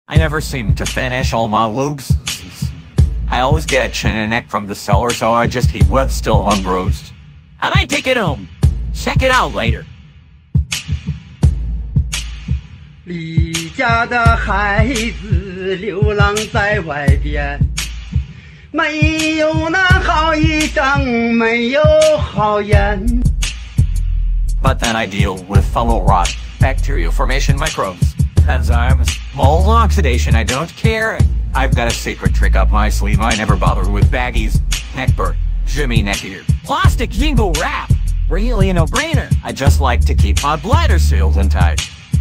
I never seem to finish all my loops. I always get a chin and neck from the cellar, so I just eat what's still unbruised. I might take it home. Check it out later. 离家的孩子流浪在外边，没有那好衣裳，没有好烟。 But then I deal with fungal rot, bacterial formation microbes, enzymes, mold oxidation. I don't care. I've got a secret trick up my sleeve. I never bother with baggies, neckbird, Jimmy Neckier, plastic jingle wrap. Really a no-brainer. I just like to keep my bladder sealed and tight.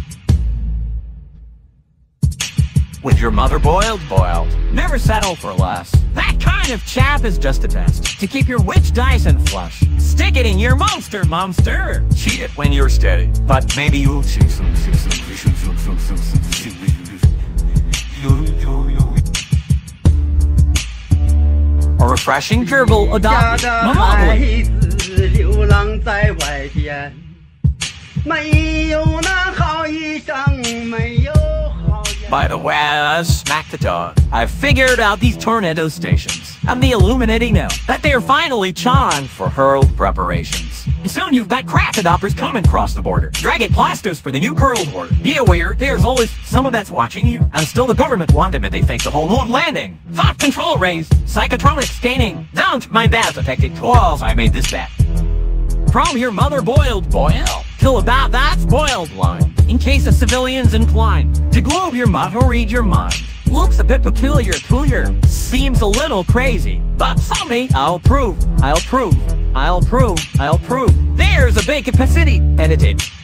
With your mother boiled, boiled. Never settle for less. That kind of chap is just a test to keep your witch Dyson flush. Stick it in your monster. Cheat it when you're steady. But maybe you'll choose a refreshing gerbil adopted monopoly. 流浪在外边，没有那好衣裳，没有好烟。 By the way, smack the dog. I've figured out these tornado stations, and the Illuminati know that they're finally time for hurled preparations. Soon you've got crack adopters coming across the border. Dragon plasters for the new hurled horde. Be aware, there's always someone that's watching you, and still the government want them if they fake the whole moon landing. Thought control rays, psychotronic staining. Don't mind that affected tools. I made this bet. From your mother boiled boil till about that spoiled line. In case a civilian's inclined to globe your mouth or read your mind. Looks a bit peculiar, seems a little crazy, but someday I'll prove. There's a big capacity edited.